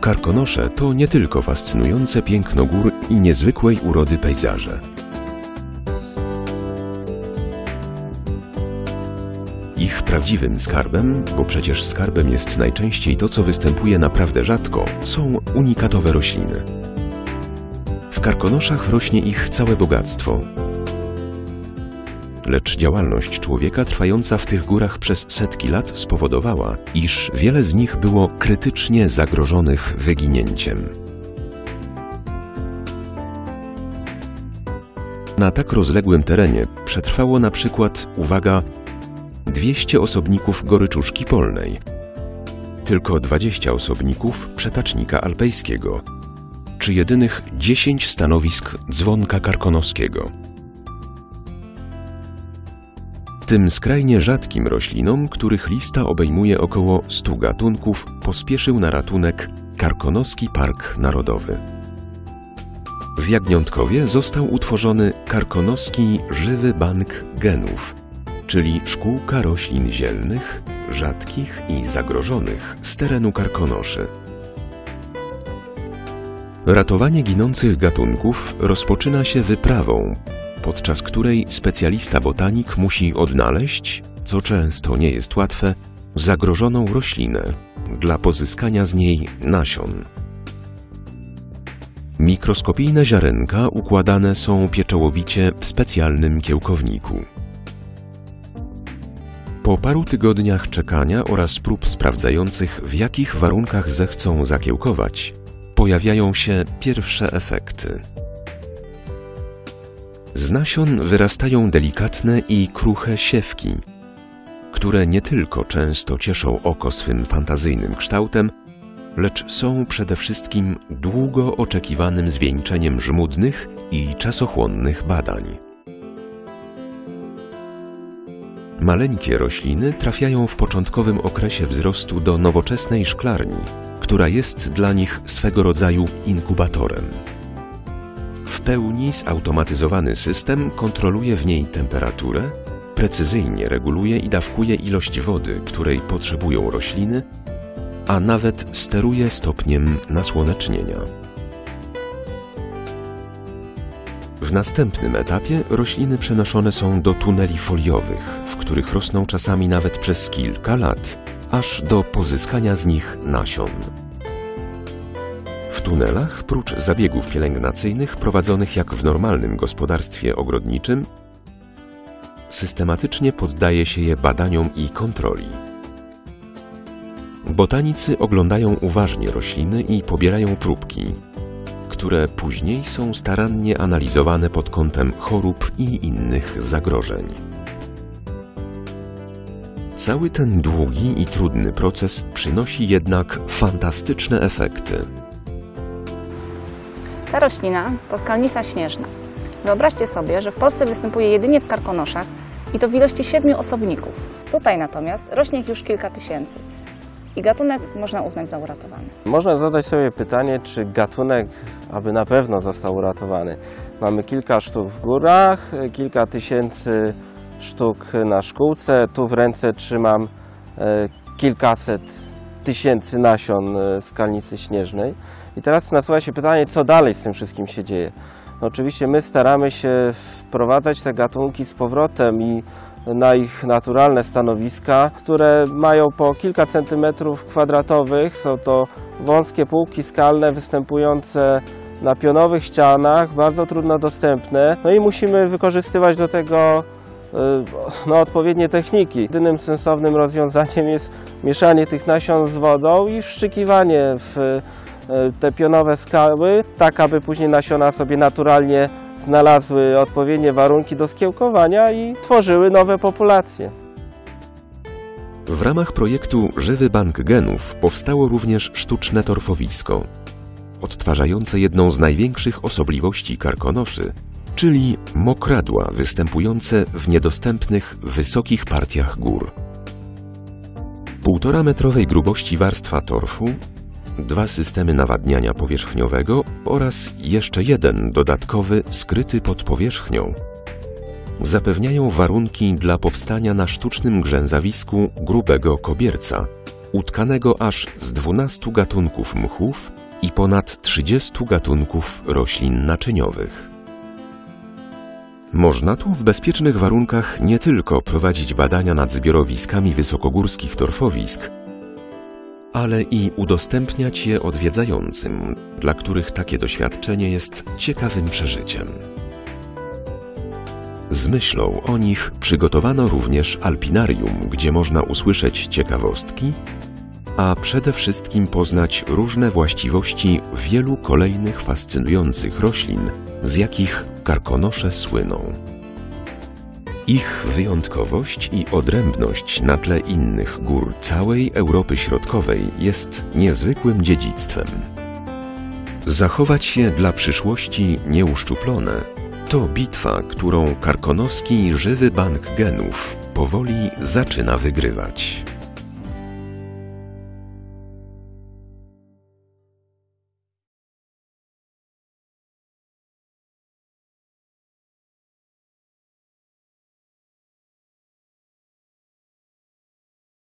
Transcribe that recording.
Karkonosze to nie tylko fascynujące piękno gór i niezwykłej urody pejzaże. Ich prawdziwym skarbem, bo przecież skarbem jest najczęściej to, co występuje naprawdę rzadko, są unikatowe rośliny. W Karkonoszach rośnie ich całe bogactwo. Lecz działalność człowieka trwająca w tych górach przez setki lat spowodowała, iż wiele z nich było krytycznie zagrożonych wyginięciem. Na tak rozległym terenie przetrwało na przykład, uwaga, 200 osobników goryczuszki polnej, tylko 20 osobników przetacznika alpejskiego, czy jedynych 10 stanowisk dzwonka karkonoskiego. Tym skrajnie rzadkim roślinom, których lista obejmuje około 100 gatunków, pospieszył na ratunek Karkonoski Park Narodowy. W Jagniątkowie został utworzony Karkonoski Żywy Bank Genów, czyli szkółka roślin zielnych, rzadkich i zagrożonych z terenu Karkonoszy. Ratowanie ginących gatunków rozpoczyna się wyprawą, podczas której specjalista botanik musi odnaleźć, co często nie jest łatwe, zagrożoną roślinę dla pozyskania z niej nasion. Mikroskopijne ziarenka układane są pieczołowicie w specjalnym kiełkowniku. Po paru tygodniach czekania oraz prób sprawdzających, w jakich warunkach zechcą zakiełkować, pojawiają się pierwsze efekty. Z nasion wyrastają delikatne i kruche siewki, które nie tylko często cieszą oko swym fantazyjnym kształtem, lecz są przede wszystkim długo oczekiwanym zwieńczeniem żmudnych i czasochłonnych badań. Maleńkie rośliny trafiają w początkowym okresie wzrostu do nowoczesnej szklarni, która jest dla nich swego rodzaju inkubatorem. W pełni zautomatyzowany system kontroluje w niej temperaturę, precyzyjnie reguluje i dawkuje ilość wody, której potrzebują rośliny, a nawet steruje stopniem nasłonecznienia. W następnym etapie rośliny przenoszone są do tuneli foliowych, w których rosną czasami nawet przez kilka lat, aż do pozyskania z nich nasion. W tunelach, prócz zabiegów pielęgnacyjnych prowadzonych jak w normalnym gospodarstwie ogrodniczym, systematycznie poddaje się je badaniom i kontroli. Botanicy oglądają uważnie rośliny i pobierają próbki, które później są starannie analizowane pod kątem chorób i innych zagrożeń. Cały ten długi i trudny proces przynosi jednak fantastyczne efekty. Ta roślina to skalnica śnieżna. Wyobraźcie sobie, że w Polsce występuje jedynie w Karkonoszach i to w ilości 7 osobników. Tutaj natomiast rośnie ich już kilka tysięcy. I gatunek można uznać za uratowany. Można zadać sobie pytanie, czy gatunek aby na pewno został uratowany. Mamy kilka sztuk w górach, kilka tysięcy sztuk na szkółce. Tu w ręce trzymam kilkaset tysięcy nasion skalnicy śnieżnej. I teraz nasuwa się pytanie, co dalej z tym wszystkim się dzieje. No oczywiście my staramy się wprowadzać te gatunki z powrotem i na ich naturalne stanowiska, które mają po kilka centymetrów kwadratowych. Są to wąskie półki skalne występujące na pionowych ścianach, bardzo trudno dostępne. No i musimy wykorzystywać do tego odpowiednie techniki. Jedynym sensownym rozwiązaniem jest mieszanie tych nasion z wodą i wszczykiwanie w te pionowe skały, tak aby później nasiona sobie naturalnie znalazły odpowiednie warunki do skiełkowania i tworzyły nowe populacje. W ramach projektu Żywy Bank Genów powstało również sztuczne torfowisko, odtwarzające jedną z największych osobliwości Karkonoszy, czyli mokradła występujące w niedostępnych, wysokich partiach gór. 1,5-metrowej grubości warstwa torfu, 2 systemy nawadniania powierzchniowego oraz jeszcze jeden dodatkowy, skryty pod powierzchnią, zapewniają warunki dla powstania na sztucznym grzęzawisku grubego kobierca, utkanego aż z 12 gatunków mchów i ponad 30 gatunków roślin naczyniowych. Można tu w bezpiecznych warunkach nie tylko prowadzić badania nad zbiorowiskami wysokogórskich torfowisk, ale i udostępniać je odwiedzającym, dla których takie doświadczenie jest ciekawym przeżyciem. Z myślą o nich przygotowano również alpinarium, gdzie można usłyszeć ciekawostki, a przede wszystkim poznać różne właściwości wielu kolejnych fascynujących roślin, z jakich karkonosze słyną. Ich wyjątkowość i odrębność na tle innych gór całej Europy Środkowej jest niezwykłym dziedzictwem. Zachować je dla przyszłości nieuszczuplone to bitwa, którą karkonoski żywy bank genów powoli zaczyna wygrywać.